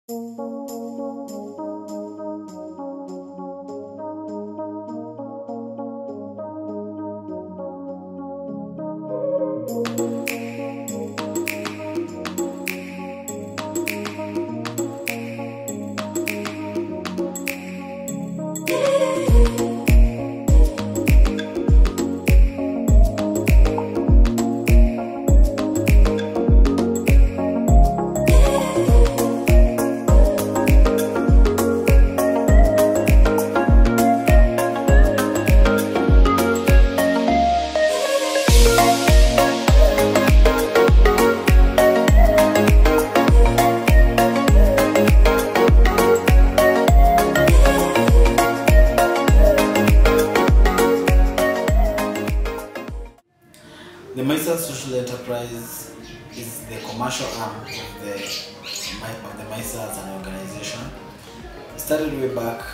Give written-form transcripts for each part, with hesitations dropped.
The Maisa Social Enterprise is the commercial arm of the Maisa as an organization. It started way back,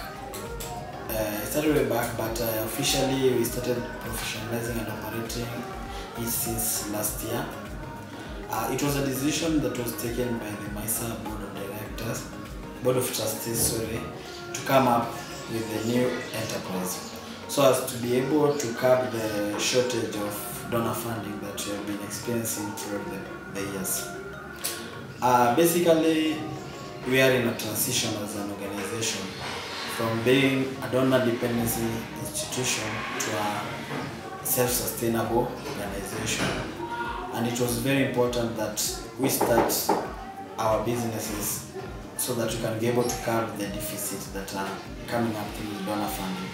but officially we started professionalizing and operating it since last year. It was a decision that was taken by the Maisa Board of Trustees, to come up with a new enterprise, so as to be able to curb the shortage of donor funding that we have been experiencing throughout the years. Basically, we are in a transition as an organization from being a donor dependency institution to a self-sustainable organization. And it was very important that we start our businesses so that we can be able to curb the deficits that are coming up through donor funding.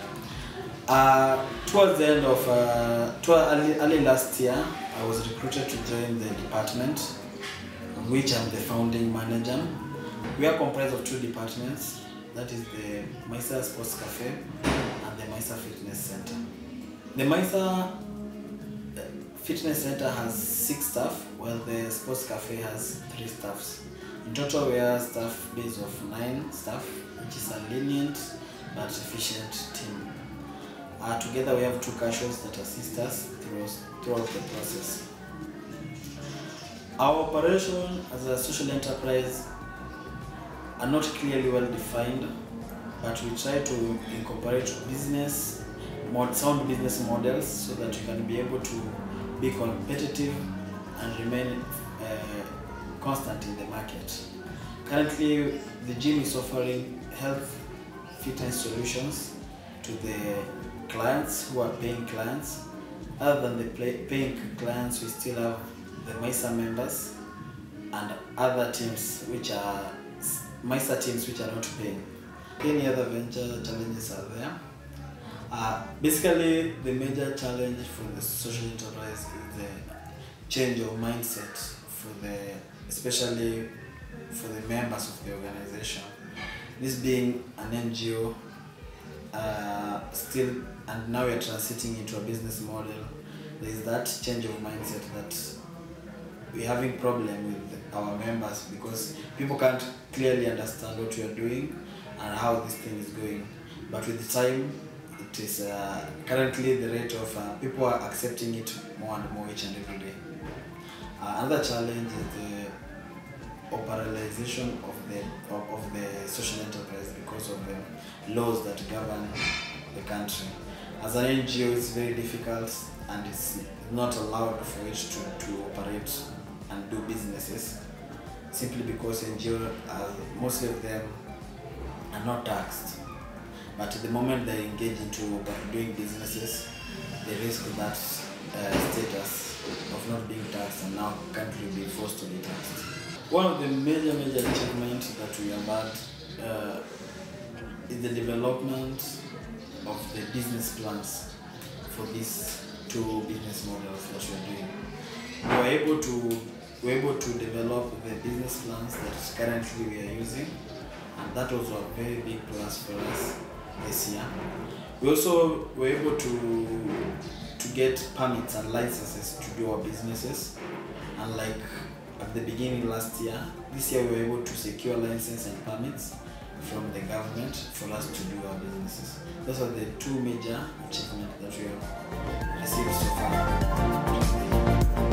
Towards the end of early last year, I was recruited to join the department, which I'm the founding manager. We are comprised of two departments, that is the Maisa Sports Cafe and the Maisa Fitness Center. The Maisa Fitness Center has 6 staff, while the Sports Cafe has 3 staffs. In total, we are a staff base of 9 staff, which is a lenient but efficient team. Together we have 2 cashiers that assist us throughout the process. Our operation as a social enterprise are not clearly well defined, but we try to incorporate sound business models so that we can be able to be competitive and remain constant in the market. Currently, the gym is offering health fitness solutions to the clients who are paying clients. Other than the paying clients, we still have the Maisa members and other teams which are Maisa teams which are not paying. Any other venture challenges are there. Basically, the major challenge for the social enterprise is the change of mindset especially for the members of the organization. This being an NGO, still, and now we are transiting into a business model. There is that change of mindset that we're having problem with our members because people can't clearly understand what we are doing and how this thing is going. But with the time, it is currently the rate of people are accepting it more and more each and every day. Another challenge is the operationalization of the social enterprise because of the laws that govern the country. As an NGO, it's very difficult and it's not allowed for it to operate and do businesses, simply because NGO, most of them are not taxed. But the moment they engage into doing businesses, they risk that status of not being taxed and now country being forced to be taxed. One of the major achievements that we have had is the development of the business plans for these 2 business models that we are doing. We were able to develop the business plans that currently we are using, and that was a very big plus for us this year. We also were able to get permits and licenses to do our businesses, and like at the beginning last year, this year we were able to secure licenses and permits from the government for us to do our businesses. Those are the 2 major achievements that we have received so far.